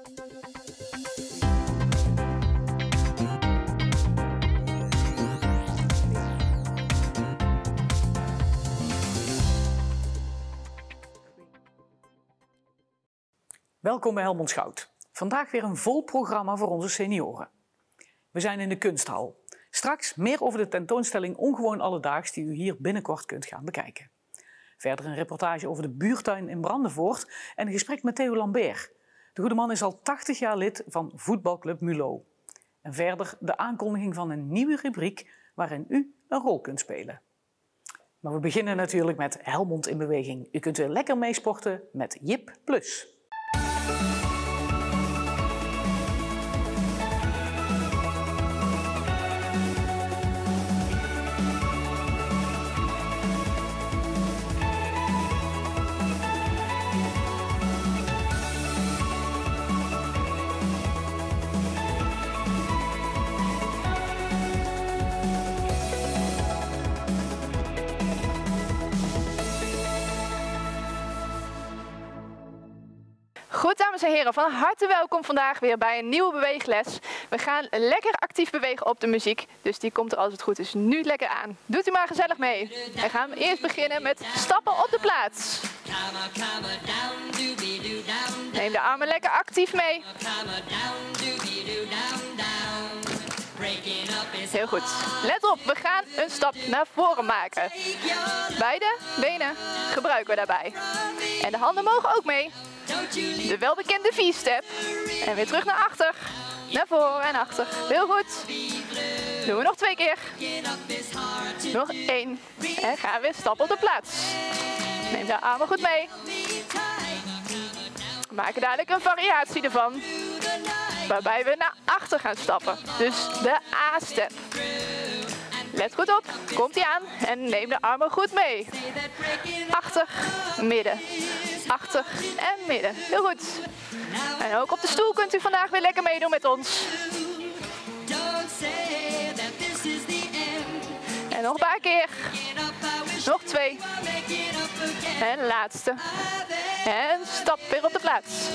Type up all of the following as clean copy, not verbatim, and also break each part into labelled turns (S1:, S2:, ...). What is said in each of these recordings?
S1: Welkom bij Helmond Schout. Vandaag weer een vol programma voor onze senioren. We zijn in de kunsthal. Straks meer over de tentoonstelling Ongewoon Alledaags die u hier binnenkort kunt gaan bekijken. Verder een reportage over de buurtuin in Brandenvoort en een gesprek met Theo Lambert. De goede man is al 80 jaar lid van voetbalclub Mulot. En verder de aankondiging van een nieuwe rubriek waarin u een rol kunt spelen. Maar we beginnen natuurlijk met Helmond in Beweging. U kunt weer lekker meesporten met Jip Plus.
S2: Goed, dames en heren, van harte welkom vandaag weer bij een nieuwe beweegles. We gaan lekker actief bewegen op de muziek, dus die komt er als het goed is nu lekker aan. Doet u maar gezellig mee. En gaan we eerst beginnen met stappen op de plaats. Neem de armen lekker actief mee. Heel goed. Let op, we gaan een stap naar voren maken. Beide benen gebruiken we daarbij. En de handen mogen ook mee. De welbekende V-step. En weer terug naar achter. Naar voren en achter. Heel goed. Doen we nog 2 keer. Nog 1. En gaan we weer stappen op de plaats. Neem de armen goed mee. We maken dadelijk een variatie ervan. Waarbij we naar achter gaan stappen. Dus de A-step. Let goed op. Komt ie aan. En neem de armen goed mee. Achter, midden. Achter en midden. Heel goed. En ook op de stoel kunt u vandaag weer lekker meedoen met ons. En nog een paar keer. Nog 2. En de laatste. En stap weer op de plaats.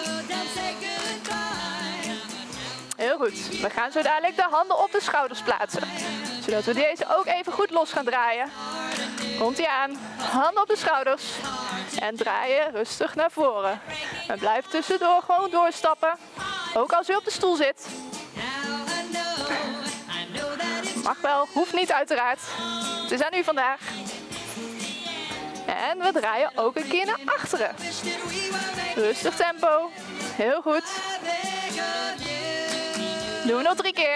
S2: Heel goed. We gaan zo dadelijk de handen op de schouders plaatsen. Zodat we deze ook even goed los gaan draaien. Komt ie aan. Handen op de schouders. En draaien rustig naar voren. En blijf tussendoor gewoon doorstappen. Ook als u op de stoel zit. Mag wel, hoeft niet uiteraard. Het is aan u vandaag. En we draaien ook een keer naar achteren. Rustig tempo. Heel goed. Doen we nog 3 keer.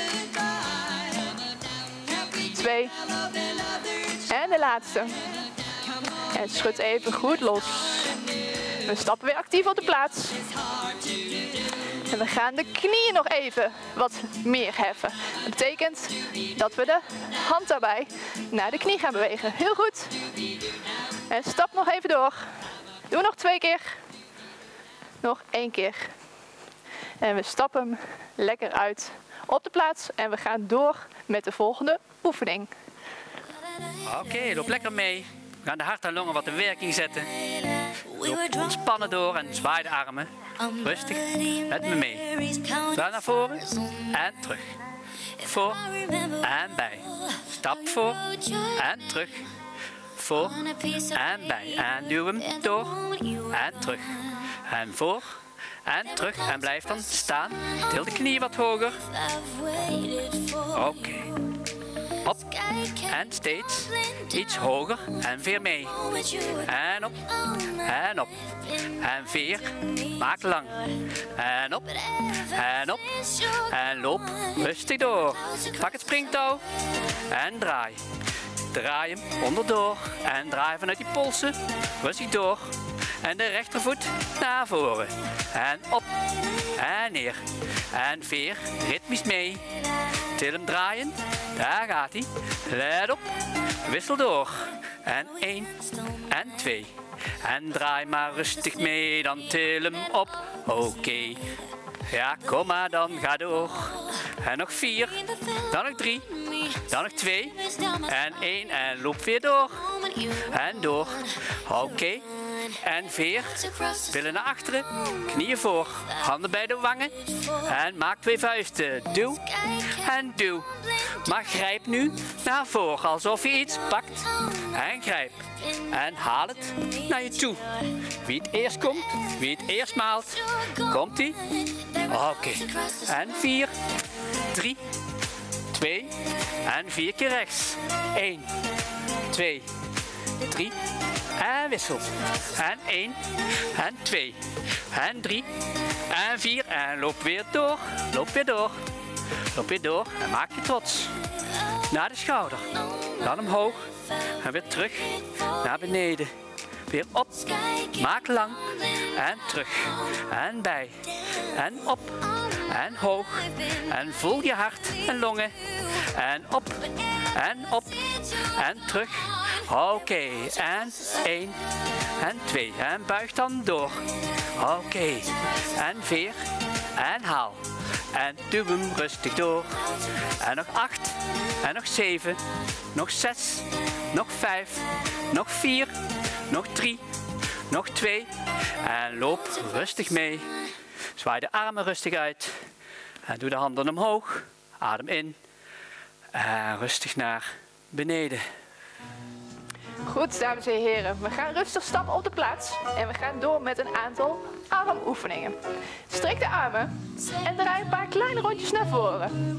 S2: 2. En de laatste. En schud even goed los. We stappen weer actief op de plaats. En we gaan de knieën nog even wat meer heffen. Dat betekent dat we de hand daarbij naar de knie gaan bewegen. Heel goed. En stap nog even door. Doe nog 2 keer. Nog 1 keer. En we stappen hem lekker uit op de plaats. En we gaan door met de volgende oefening.
S3: Oké, loop lekker mee. We gaan de hart en longen wat in werking zetten. Loop ontspannen door en zwaai de armen. Rustig, met me mee. Draai naar voren en terug. Voor en bij. Stap voor en terug. Voor en bij. En duw hem door en terug. En voor en terug. En blijf dan staan. Til de knie wat hoger. Oké. Op en steeds iets hoger en veer mee. En op en op. En veer, maak lang. En op en op. En loop rustig door. Pak het springtouw en draai. Draai hem onderdoor en draai vanuit die polsen rustig door. En de rechtervoet naar voren. En op en neer. En veer ritmisch mee. Til hem draaien. Daar gaat hij. Let op. Wissel door. En 1 en 2. En draai maar rustig mee. Dan til hem op. Oké. Ja, kom maar dan. Ga door. En nog 4. Dan nog 3. Dan nog 2. En 1. En loop weer door. En door. Oké. en veer. Billen naar achteren, knieën voor, handen bij de wangen. En maak 2 vuisten. Duw en duw. Maar grijp nu naar voren, alsof je iets pakt. En grijp. En haal het naar je toe. Wie het eerst komt, wie het eerst maalt. Komt-ie? Oké. En 4, 3, 2 en 4 keer rechts. 1, 2, 3 en wissel. En 1 en 2 en 3 en 4 en loop weer door. Loop weer door. Loop weer door en maak je trots. Naar de schouder. Dan omhoog en weer terug naar beneden. Weer op, maak lang en terug en bij en op en hoog en voel je hart en longen en op en terug. Oké, en 1 en 2 en buig dan door. Oké, en veer en haal en duw hem rustig door. En nog 8 en nog 7, nog 6, nog 5, nog 4, nog 3, nog 2 en loop rustig mee. Zwaai de armen rustig uit en doe de handen omhoog. Adem in en rustig naar beneden.
S2: Goed, dames en heren. We gaan rustig stappen op de plaats en we gaan door met een aantal armoefeningen. Strek de armen en draai een paar kleine rondjes naar voren.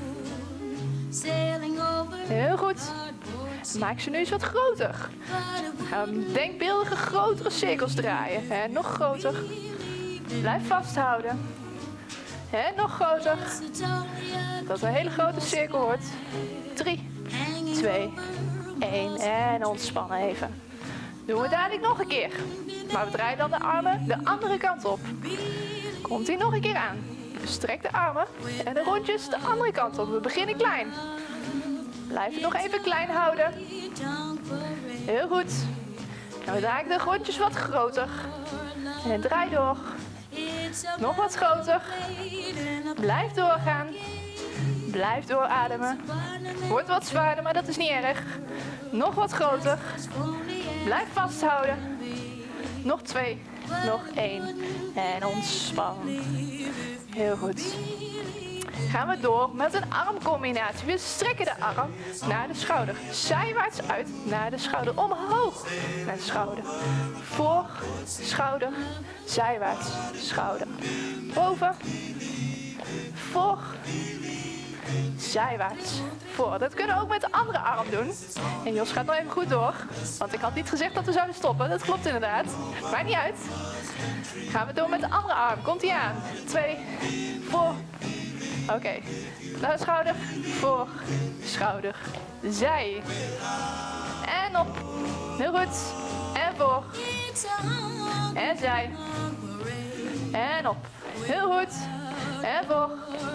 S2: Heel goed. Maak ze nu eens wat groter. We gaan denkbeeldige grotere cirkels draaien. En nog groter. Blijf vasthouden. En nog groter. Dat een hele grote cirkel wordt. 3, 2, 1 en ontspannen even. Doen we dadelijk nog een keer. Maar we draaien dan de armen de andere kant op. Komt ie nog een keer aan. Strek de armen en de rondjes de andere kant op. We beginnen klein. Blijf het nog even klein houden. Heel goed. En we draaien de rondjes wat groter. En draai door. Nog wat groter. Blijf doorgaan. Blijf doorademen. Wordt wat zwaarder, maar dat is niet erg. Nog wat groter. Blijf vasthouden. Nog 2. Nog 1. En ontspan. Heel goed. Gaan we door met een armcombinatie. We strekken de arm naar de schouder. Zijwaarts uit naar de schouder. Omhoog naar de schouder. Voor, schouder, zijwaarts, schouder. Boven, voor, zijwaarts, voor. Dat kunnen we ook met de andere arm doen. En Jos gaat nog even goed door. Want ik had niet gezegd dat we zouden stoppen. Dat klopt inderdaad. Maakt niet uit. Gaan we door met de andere arm. Komt ie aan. 2, voor. Oké. Naar de schouder. Voor. Schouder. Zij. En op. Heel goed. En voor. En zij. En op. Heel goed. En voor.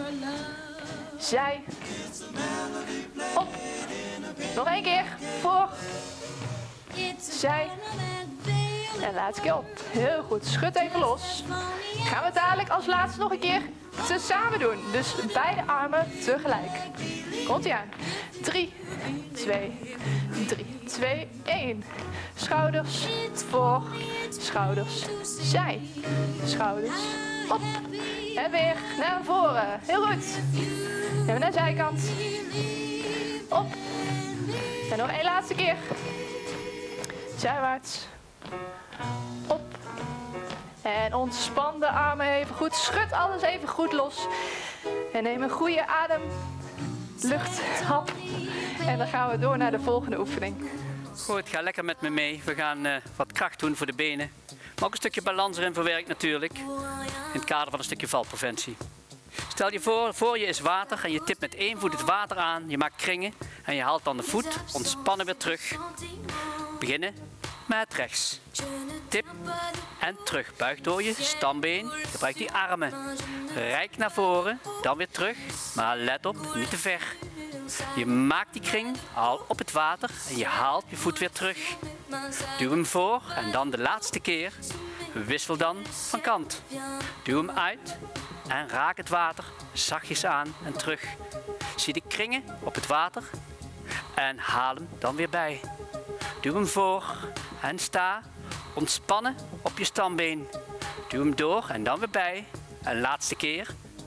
S2: Zij. Op. Nog 1 keer. Voor. Zij. En laatste keer op. Heel goed. Schud even los. Gaan we dadelijk als laatste nog een keer samen doen. Dus beide armen tegelijk. Komt ie aan. 3, 2, 3, 2, 1. Schouders voor. Schouders. Zij. Schouders. Op. En weer naar voren. Heel goed. En naar de zijkant. Op. En nog 1 laatste keer. Zijwaarts. Op. En ontspan de armen even goed. Schud alles even goed los. En neem een goede adem. Luchthap. En dan gaan we door naar de volgende oefening.
S3: Goed, ga lekker met me mee. We gaan wat kracht doen voor de benen. Maar ook een stukje balans erin verwerkt natuurlijk. In het kader van een stukje valpreventie. Stel je voor je is water en je tipt met 1 voet het water aan. Je maakt kringen en je haalt dan de voet ontspannen weer terug. Beginnen met rechts. Tip en terug. Buig door je stambeen. Gebruik die armen. Rijk naar voren. Dan weer terug. Maar let op, niet te ver. Je maakt die kring al op het water en je haalt je voet weer terug. Duw hem voor en dan de laatste keer. Wissel dan van kant. Duw hem uit en raak het water zachtjes aan en terug. Zie de kringen op het water en haal hem dan weer bij. Duw hem voor en sta ontspannen op je stambeen. Duw hem door en dan weer bij. En laatste keer.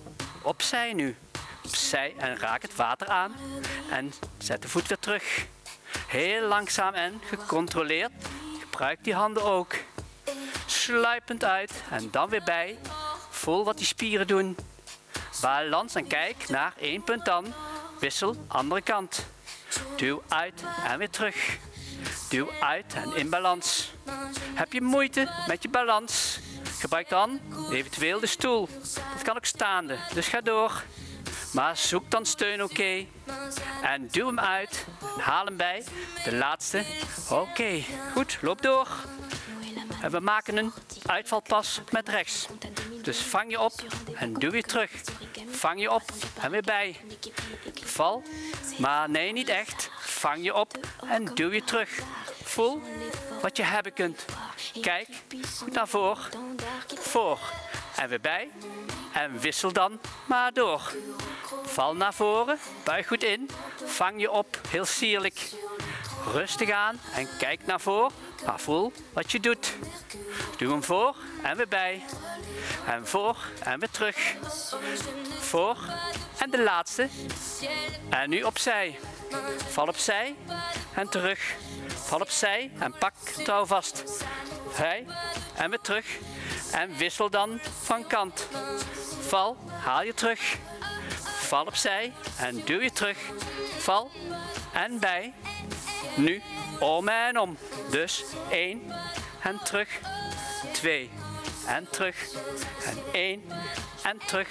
S3: Opzij nu. Opzij en raak het water aan. En zet de voet weer terug. Heel langzaam en gecontroleerd. Gebruik die handen ook. Sluipend uit en dan weer bij. Voel wat die spieren doen. Balans en kijk naar 1 punt dan. Wissel andere kant. Duw uit en weer terug. Duw uit en in balans. Heb je moeite met je balans? Gebruik dan eventueel de stoel. Dat kan ook staande, dus ga door. Maar zoek dan steun, oké. En duw hem uit. Haal hem bij. De laatste. Oké, goed, loop door. En we maken een uitvalpas met rechts. Dus vang je op en duw weer terug. Vang je op en weer bij. Val, maar nee, niet echt. Vang je op en duw je terug. Voel wat je hebben kunt. Kijk goed naar voor. Voor en weer bij. En wissel dan maar door. Val naar voren, buig goed in. Vang je op, heel sierlijk. Rustig aan en kijk naar voren. Maar voel wat je doet. Duw hem voor en weer bij. En voor en weer terug. Voor en de laatste. En nu opzij. Val opzij en terug. Val opzij en pak touw vast. Hij en weer terug. En wissel dan van kant. Val, haal je terug. Val opzij en duw je terug. Val en bij. Nu om en om. Dus 1 en terug. 2 en terug. En 1 en terug.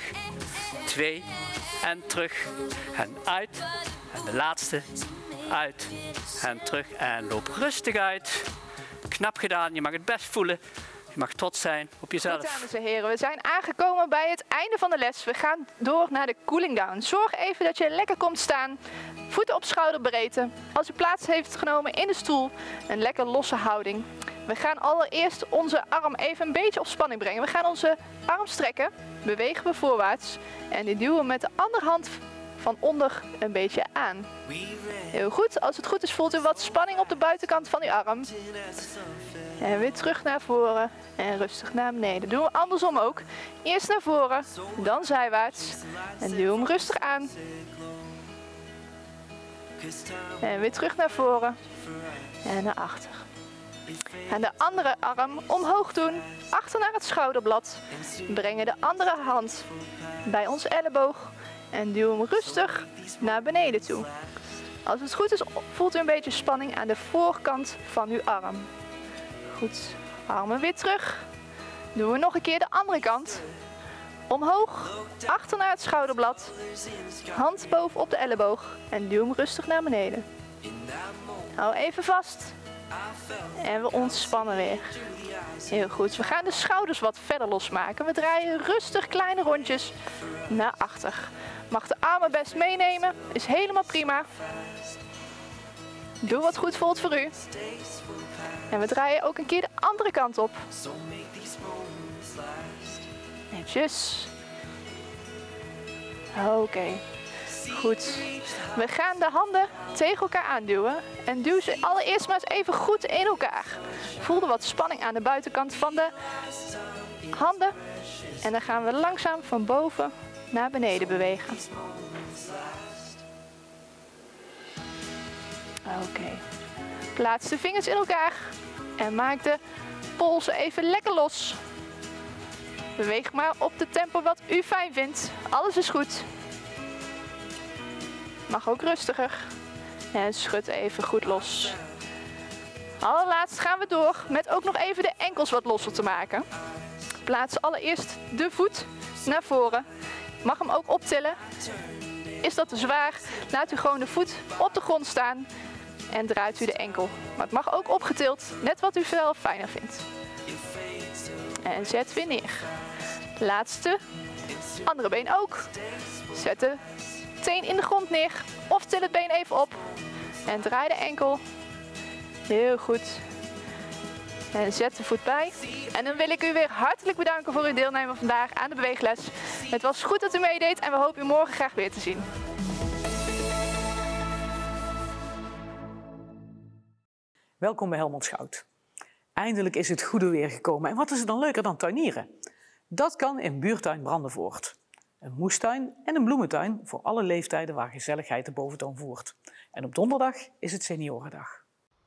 S3: 2 en terug. En uit. En de laatste. Uit en terug. En loop rustig uit. Knap gedaan. Je mag het best voelen. Je mag trots zijn op jezelf.
S2: Goed, dames en heren, we zijn aangekomen bij het einde van de les. We gaan door naar de cooling down. Zorg even dat je lekker komt staan. Voeten op schouderbreedte. Als u plaats heeft genomen in de stoel, een lekker losse houding. We gaan allereerst onze arm even een beetje op spanning brengen. We gaan onze arm strekken, bewegen we voorwaarts en die duwen we met de andere hand van onder een beetje aan. Heel goed, als het goed is voelt u wat spanning op de buitenkant van uw arm. En weer terug naar voren en rustig naar beneden. Doen we andersom ook. Eerst naar voren, dan zijwaarts en duw hem rustig aan. En weer terug naar voren en naar achter. En de andere arm omhoog doen, achter naar het schouderblad. Brengen de andere hand bij ons elleboog en duw hem rustig naar beneden toe. Als het goed is, voelt u een beetje spanning aan de voorkant van uw arm. Goed, armen weer terug. Doen we nog een keer de andere kant. Omhoog, achter naar het schouderblad. Hand boven op de elleboog en duw hem rustig naar beneden. Hou even vast. En we ontspannen weer. Heel goed, we gaan de schouders wat verder losmaken. We draaien rustig kleine rondjes naar achter. Mag de armen best meenemen, is helemaal prima. Doe wat goed voelt voor u. En we draaien ook een keer de andere kant op. Netjes. Oké. Goed. We gaan de handen tegen elkaar aanduwen. En duw ze allereerst maar eens even goed in elkaar. Voel er wat spanning aan de buitenkant van de handen. En dan gaan we langzaam van boven naar beneden bewegen. Oké. Plaats de vingers in elkaar. En maak de polsen even lekker los. Beweeg maar op de tempo wat u fijn vindt. Alles is goed. Mag ook rustiger. En schud even goed los. Allerlaatst gaan we door met ook nog even de enkels wat losser te maken. Plaats allereerst de voet naar voren. Mag hem ook optillen. Is dat te zwaar? Laat u gewoon de voet op de grond staan. En draait u de enkel. Maar het mag ook opgetild. Net wat u zelf fijner vindt. En zet weer neer. Laatste. Andere been ook. Zet de teen in de grond neer. Of til het been even op. En draai de enkel. Heel goed. En zet de voet bij. En dan wil ik u weer hartelijk bedanken voor uw deelnemen vandaag aan de beweegles. Het was goed dat u meedeed en we hopen u morgen graag weer te zien.
S1: Welkom bij Helmond Schout. Eindelijk is het goede weer gekomen. En wat is er dan leuker dan tuinieren? Dat kan in buurtuin Brandenvoort. Een moestuin en een bloementuin voor alle leeftijden waar gezelligheid de boventoon voert. En op donderdag is het Seniorendag.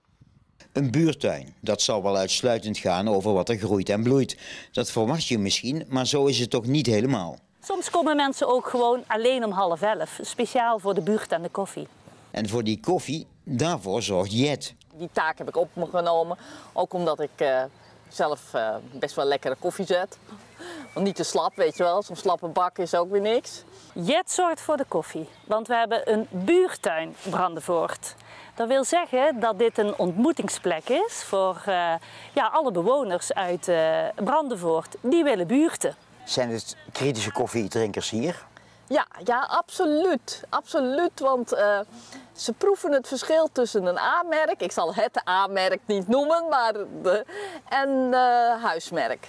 S4: Een buurtuin, dat zal wel uitsluitend gaan over wat er groeit en bloeit. Dat verwacht je misschien, maar zo is het toch niet helemaal.
S5: Soms komen mensen ook gewoon alleen om 10:30, speciaal voor de buurt en de koffie.
S4: En voor die koffie, daarvoor zorgt Jet.
S6: Die taak heb ik op me genomen, ook omdat ik zelf best wel lekkere koffie zet. Want niet te slap, weet je wel, zo'n slappe bak is ook weer niks.
S5: Jet zorgt voor de koffie, want we hebben een buurtuin Brandenvoort. Dat wil zeggen dat dit een ontmoetingsplek is voor alle bewoners uit Brandenvoort die willen buurten.
S4: Zijn het kritische koffiedrinkers hier?
S6: Ja, absoluut. Absoluut, want ze proeven het verschil tussen een A-merk, ik zal het A-merk niet noemen, maar en huismerk.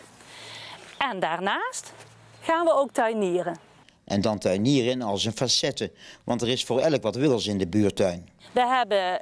S5: En daarnaast gaan we ook tuinieren.
S4: En dan tuinieren als een facette, want er is voor elk wat wils in de buurtuin.
S5: We hebben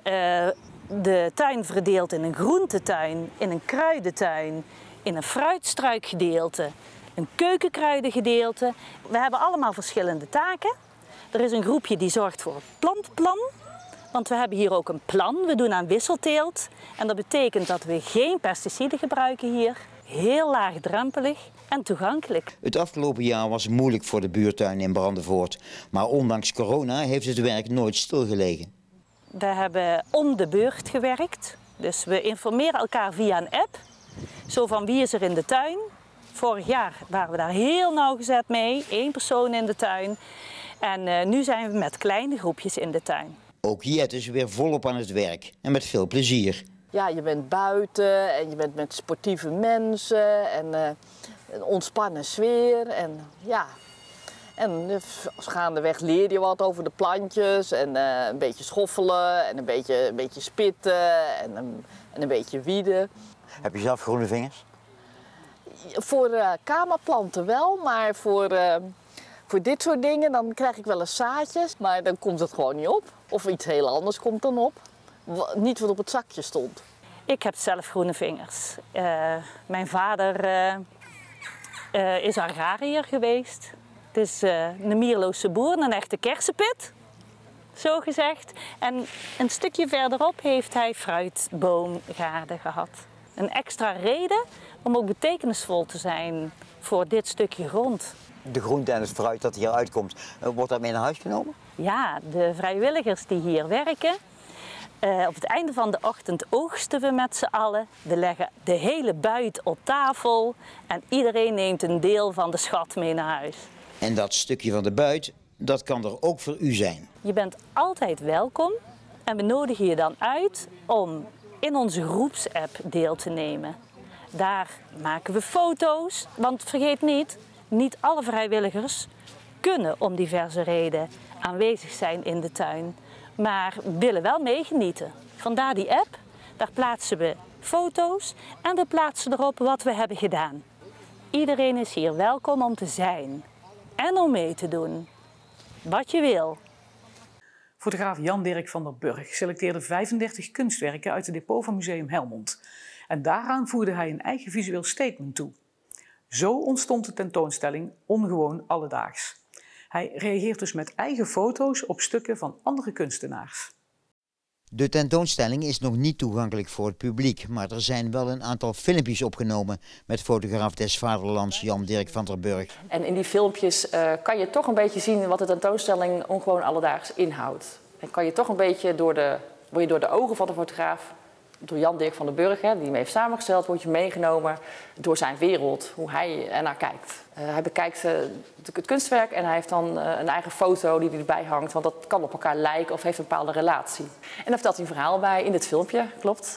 S5: de tuin verdeeld in een groentetuin, in een kruidentuin, in een fruitstruikgedeelte, een keukenkruidengedeelte. We hebben allemaal verschillende taken. Er is een groepje die zorgt voor het plantplan, want we hebben hier ook een plan. We doen aan wisselteelt en dat betekent dat we geen pesticiden gebruiken hier. Heel laagdrempelig en toegankelijk.
S4: Het afgelopen jaar was moeilijk voor de buurtuin in Brandenvoort, maar ondanks corona heeft het werk nooit stilgelegen.
S5: We hebben om de beurt gewerkt, dus we informeren elkaar via een app. Zo van wie is er in de tuin. Vorig jaar waren we daar heel nauwgezet mee, 1 persoon in de tuin. En nu zijn we met kleine groepjes in de tuin.
S4: Ook Jet is weer volop aan het werk en met veel plezier.
S6: Ja, je bent buiten en je bent met sportieve mensen en een ontspannen sfeer. En ja, en gaandeweg leer je wat over de plantjes en een beetje schoffelen en een beetje spitten en een beetje wieden.
S4: Heb je zelf groene vingers?
S6: Voor kamerplanten wel, maar voor dit soort dingen dan krijg ik wel eens zaadjes, maar dan komt het gewoon niet op. Of iets heel anders komt dan op. Niet wat op het zakje stond.
S5: Ik heb zelf groene vingers. Mijn vader is agrariër geweest. Het is een Mierloose boer, een echte kersenpit, zo gezegd. En een stukje verderop heeft hij fruitboomgaarden gehad. Een extra reden om ook betekenisvol te zijn voor dit stukje grond.
S4: De groente en het fruit dat hier uitkomt, wordt dat mee naar huis genomen?
S5: Ja, de vrijwilligers die hier werken. Op het einde van de ochtend oogsten we met z'n allen. We leggen de hele buit op tafel en iedereen neemt een deel van de schat mee naar huis.
S4: En dat stukje van de buit, dat kan er ook voor u zijn.
S5: Je bent altijd welkom en we nodigen je dan uit om in onze groepsapp deel te nemen. Daar maken we foto's, want vergeet niet alle vrijwilligers kunnen om diverse redenen aanwezig zijn in de tuin, maar willen wel meegenieten. Vandaar die app, daar plaatsen we foto's en we plaatsen erop wat we hebben gedaan. Iedereen is hier welkom om te zijn en om mee te doen. Wat je wil.
S1: Fotograaf Jan-Dirk van der Burg selecteerde 35 kunstwerken uit het depot van Museum Helmond. En daaraan voegde hij een eigen visueel statement toe. Zo ontstond de tentoonstelling Ongewoon Alledaags. Hij reageert dus met eigen foto's op stukken van andere kunstenaars.
S4: De tentoonstelling is nog niet toegankelijk voor het publiek, maar er zijn wel een aantal filmpjes opgenomen met fotograaf des Vaderlands Jan-Dirk van der Burg.
S7: En in die filmpjes kan je toch een beetje zien wat de tentoonstelling Ongewoon Alledaags inhoudt. En kan je toch een beetje word je door de ogen van de fotograaf, door Jan-Dirk van der Burg, die hem heeft samengesteld, word je meegenomen door zijn wereld, hoe hij ernaar kijkt. Hij bekijkt het kunstwerk en hij heeft dan een eigen foto die erbij hangt, want dat kan op elkaar lijken of heeft een bepaalde relatie. En daar vertelt hij een verhaal bij in dit filmpje, klopt.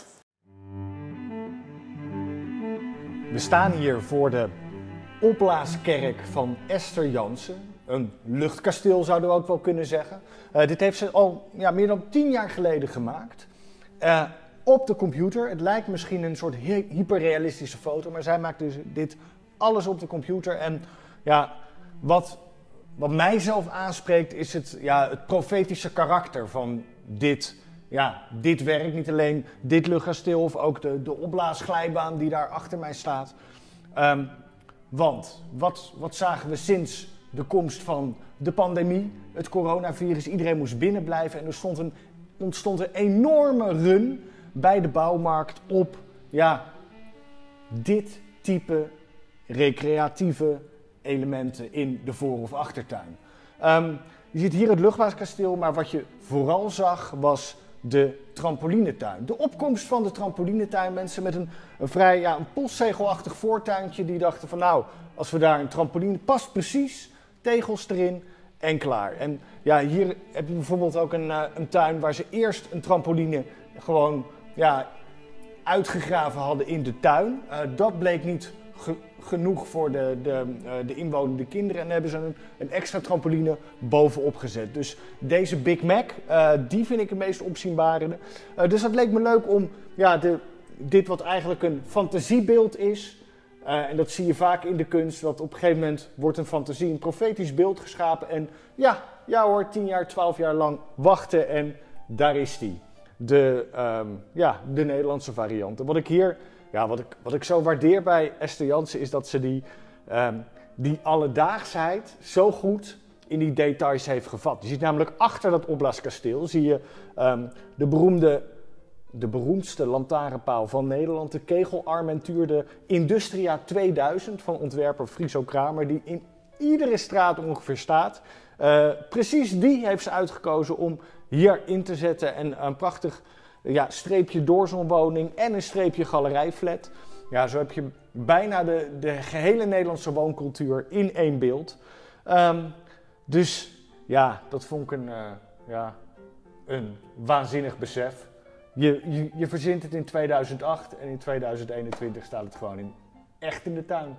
S8: We staan hier voor de opblaaskerk van Esther Jansen. Een luchtkasteel zouden we ook wel kunnen zeggen. Dit heeft ze al meer dan 10 jaar geleden gemaakt. Op de computer. Het lijkt misschien een soort hyperrealistische foto, maar zij maakt dus dit alles op de computer. En ja, wat mijzelf aanspreekt is het profetische karakter van dit ja, dit werkt. Niet alleen dit luchtkasteel of ook de opblaasglijbaan die daar achter mij staat. Want wat zagen we sinds de komst van de pandemie, het coronavirus? Iedereen moest binnen blijven en er ontstond een enorme run bij de bouwmarkt op dit type recreatieve elementen in de voor- of achtertuin. Je ziet hier het luchtblaskasteel, maar wat je vooral zag was de trampolinetuin. De opkomst van de trampolinetuin. Mensen met een vrij postzegelachtig voortuintje die dachten van nou, als we daar een trampoline, past precies, tegels erin en klaar. En ja, hier heb je bijvoorbeeld ook een tuin waar ze eerst een trampoline gewoon uitgegraven hadden in de tuin. Dat bleek niet genoeg voor de inwonende kinderen en hebben ze een extra trampoline bovenop gezet. Dus deze Big Mac, die vind ik het meest opzienbarende. Dus dat leek me leuk om dit wat eigenlijk een fantasiebeeld is, en dat zie je vaak in de kunst, dat op een gegeven moment wordt een fantasie, een profetisch beeld geschapen en ja hoor, 10 jaar, 12 jaar lang wachten en daar is die. De Nederlandse variant. En wat ik zo waardeer bij Esther Jansen is dat ze die alledaagsheid zo goed in die details heeft gevat. Je ziet namelijk achter dat opblaskasteel zie je de beroemdste lantaarnpaal van Nederland, de kegelarmentuur, de Industria 2000 van ontwerper Friso Kramer, die in iedere straat ongeveer staat. Precies die heeft ze uitgekozen om hier in te zetten en een prachtig streepje doorzonwoning en een streepje galerijflat. Ja, zo heb je bijna de gehele Nederlandse wooncultuur in één beeld. Dus ja, dat vond ik een waanzinnig besef. Je verzint het in 2008 en in 2021 staat het gewoon echt in de tuin.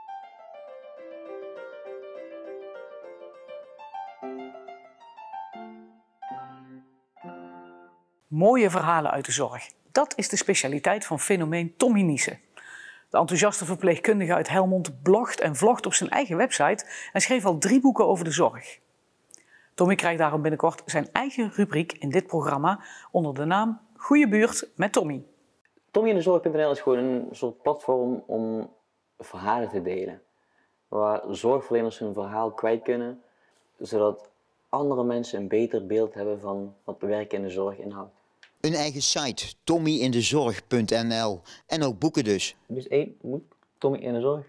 S1: Mooie verhalen uit de zorg. Dat is de specialiteit van fenomeen Tommy Niesen. De enthousiaste verpleegkundige uit Helmond blogt en vlogt op zijn eigen website en schreef al 3 boeken over de zorg. Tommy krijgt daarom binnenkort zijn eigen rubriek in dit programma onder de naam Goeie Buurt met Tommy.
S9: TommyInDeZorg.nl is gewoon een soort platform om verhalen te delen. Waar zorgverleners hun verhaal kwijt kunnen, zodat andere mensen een beter beeld hebben van wat werken in de zorg inhoudt.
S4: Een eigen site, TommyInDeZorg.nl en ook boeken dus.
S9: Dus 1, Tommy in de Zorg.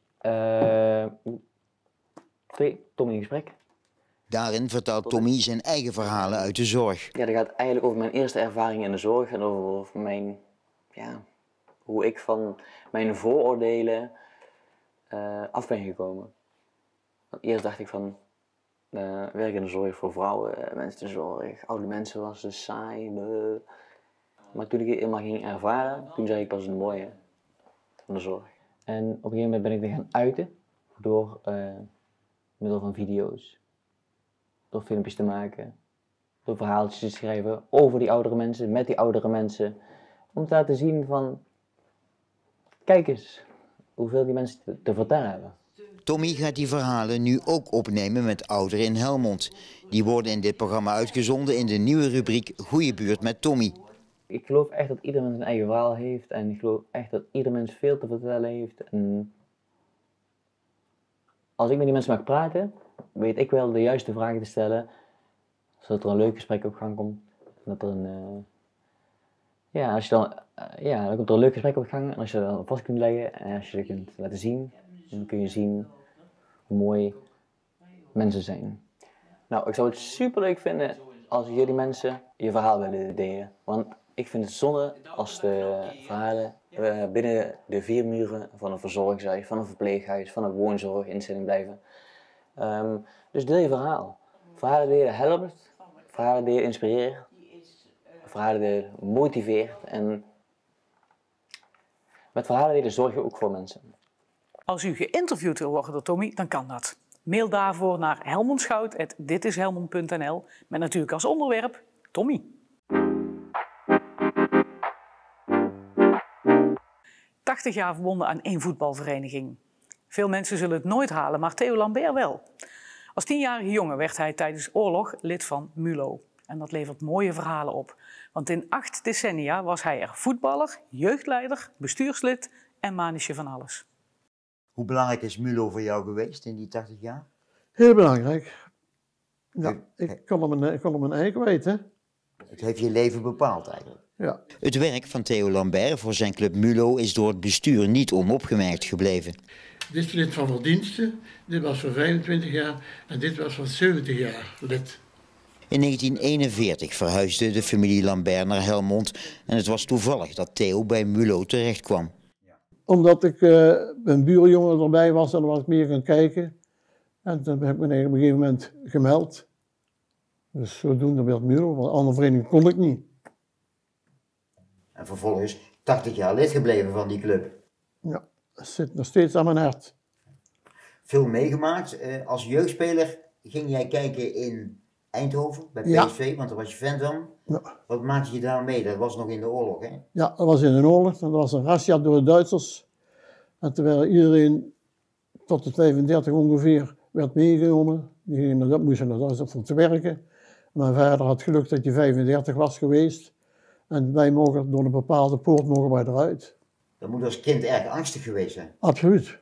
S9: 2, Tommy in gesprek.
S4: Daarin vertelt Tommy zijn eigen verhalen uit de zorg.
S9: Ja, dat gaat eigenlijk over mijn eerste ervaring in de zorg en over hoe ik van mijn vooroordelen af ben gekomen. Want eerst dacht ik van, werk in de zorg voor vrouwen, mensen in de zorg, oude mensen was dus saai. Maar toen ik het helemaal ging ervaren, toen zag ik pas het mooie van de zorg. En op een gegeven moment ben ik weer gaan uiten door middel van video's. Door filmpjes te maken, door verhaaltjes te schrijven over die oudere mensen, met die oudere mensen. Om te laten zien van, kijk eens, hoeveel die mensen te vertellen hebben.
S4: Tommy gaat die verhalen nu ook opnemen met ouderen in Helmond. Die worden in dit programma uitgezonden in de nieuwe rubriek Goeie Buurt met Tommy.
S9: Ik geloof echt dat ieder mens een eigen verhaal heeft en ik geloof echt dat ieder mens veel te vertellen heeft. En als ik met die mensen mag praten, weet ik wel de juiste vragen te stellen, zodat er een leuk gesprek op gang komt. Dat er dan komt er een leuk gesprek op gang en als je dat vast kunt leggen en als je dat kunt laten zien, dan kun je zien hoe mooi mensen zijn. Nou, ik zou het super leuk vinden als jullie mensen je verhaal willen delen. Want ik vind het zonde als de verhalen binnen de 4 muren van een verzorgingshuis, van een verpleeghuis, van een woonzorginstelling blijven. Dus deel je verhaal. Verhalen delen helpt, verhalen delen inspireert, verhalen delen motiveert en met verhalen delen zorg je ook voor mensen.
S1: Als u geïnterviewd wil worden door Tommy, dan kan dat. Mail daarvoor naar helmondschout@ditishelmond.nl met natuurlijk als onderwerp Tommy. ...80 jaar verbonden aan 1 voetbalvereniging. Veel mensen zullen het nooit halen, maar Theo Lambert wel. Als 10-jarige jongen werd hij tijdens oorlog lid van MULO. En dat levert mooie verhalen op. Want in 8 decennia was hij er voetballer, jeugdleider, bestuurslid en manetje van alles.
S4: Hoe belangrijk is Mulo voor jou geweest in die 80 jaar?
S10: Heel belangrijk. Ja, ik kon hem mijn ei kwijt, hè.
S4: Het heeft je leven bepaald eigenlijk.
S10: Ja.
S4: Het werk van Theo Lambert voor zijn club Mulo is door het bestuur niet onopgemerkt gebleven.
S11: Dit is lid van verdiensten, dit was voor 25 jaar en dit was voor 70 jaar lid.
S4: In 1941 verhuisde de familie Lambert naar Helmond en het was toevallig dat Theo bij Mulo terecht kwam.
S10: Omdat ik een buurjongen erbij was en dan was ik meer gaan kijken. En toen heb ik me op een gegeven moment gemeld. Dus zodoende werd Mulo, want andere vereniging kon ik niet.
S4: En vervolgens 80 jaar lid gebleven van die club.
S10: Ja, dat zit nog steeds aan mijn hart.
S4: Veel meegemaakt. Als jeugdspeler ging jij kijken in Eindhoven, bij PSV, ja. Want daar was je fan van. Ja. Wat maakte je daar mee? Dat was nog in de oorlog, hè? Ja,
S10: dat was in de oorlog. Dat was een razzia door de Duitsers. En terwijl iedereen tot de 35 ongeveer werd meegenomen. Die moesten naar Duitsland om te werken. Mijn vader had geluk dat hij 35 was geweest. En wij mogen door een bepaalde poort mogen wij eruit.
S4: Dat moet als kind erg angstig geweest zijn.
S10: Absoluut.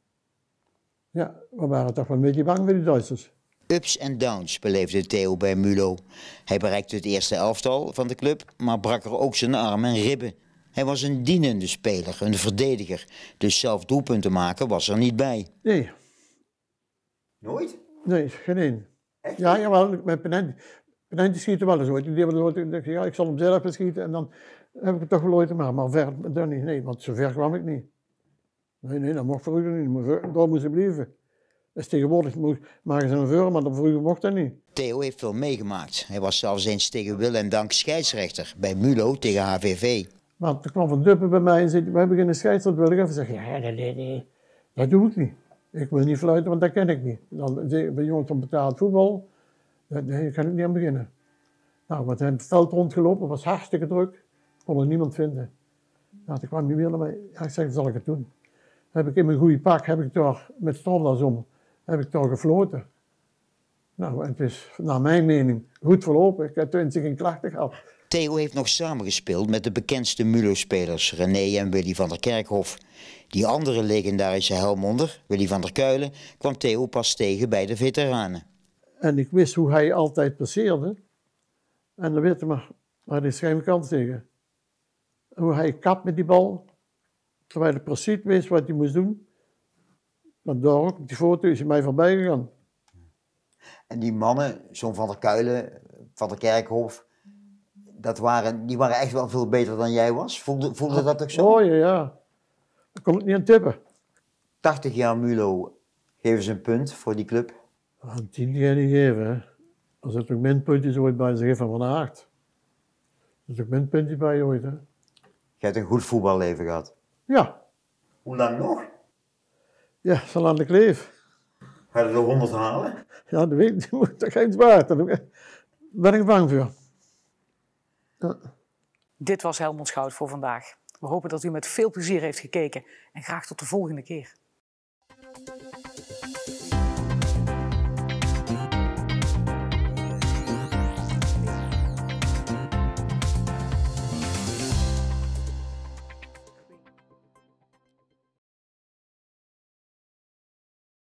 S10: Ja, we waren toch wel een beetje bang voor die Duitsers.
S4: Ups en downs beleefde Theo bij Mulo. Hij bereikte het eerste elftal van de club, maar brak er ook zijn arm en ribben. Hij was een dienende speler, een verdediger. Dus zelf doelpunten maken was er niet bij.
S10: Nee.
S4: Nooit?
S10: Nee, geen één. Ja, jawel, met penalty schieten wel eens ooit. Ja, ik zal hem zelf schieten en dan heb ik het toch wel ooit gemaakt. Maar ver niet, nee, want zover kwam ik niet. Nee, dat mocht vroeger niet. Daar moest ik blijven. Dus tegenwoordig maken ze een vuur, maar dat vroeger mocht dat niet.
S4: Theo heeft veel meegemaakt. Hij was zelfs eens tegen wil en dank scheidsrechter bij Mulo tegen HVV.
S10: Want er kwam Van Duppen bij mij en zei, we hebben geen scheidsrechter, wil ik even zeggen. Ja, nee, dat doe ik niet. Ik wil niet fluiten, want dat ken ik niet. Dan bij jongens van betaald voetbal, daar kan ik niet aan beginnen. Nou, we zijn het veld rondgelopen, was hartstikke druk. Kon er niemand vinden. Nou, toen kwam hij weer naar mij. Ja, ik zeg, zal ik het doen? Heb ik in mijn goede pak, heb ik toch met stropdas om, heb ik toch gefloten. Nou, het is naar mijn mening goed verlopen. Ik heb tenminste geen klachten gehad.
S4: Theo heeft nog samengespeeld met de bekendste Mulo-spelers René en Willy van der Kerkhof. Die andere legendarische Helmonder, Willy van der Kuilen, kwam Theo pas tegen bij de veteranen.
S10: En ik wist hoe hij altijd passeerde. En dan weet je maar er is geen kans tegen. Hoe hij kapt met die bal, terwijl hij precies wist wat hij moest doen. Want daar ook, op die foto is hij mij voorbij gegaan.
S4: En die mannen, zo'n Van der Kuilen, Van der Kerkhof, die waren echt wel veel beter dan jij was? Voelde dat ook zo?
S10: Oh ja. Daar kon ik niet aan tippen.
S4: 80 jaar Mulo, geven ze een punt voor die club?
S10: Een 10 jaar niet geven, hè. Er zit ook minpuntjes ooit bij, ze geven van Aert. Er zit ook minpuntjes bij ooit, hè.
S4: Je hebt een goed voetballeven gehad?
S10: Ja.
S4: Hoe lang nog?
S10: Ja, zolang ik leef.
S4: Ga je er 100 halen?
S10: Ja, dat weet ik niet, moet toch geen zwaard. Daar ben ik bang voor. Ja.
S1: Dit was Helmond Schout voor vandaag. We hopen dat u met veel plezier heeft gekeken en graag tot de volgende keer.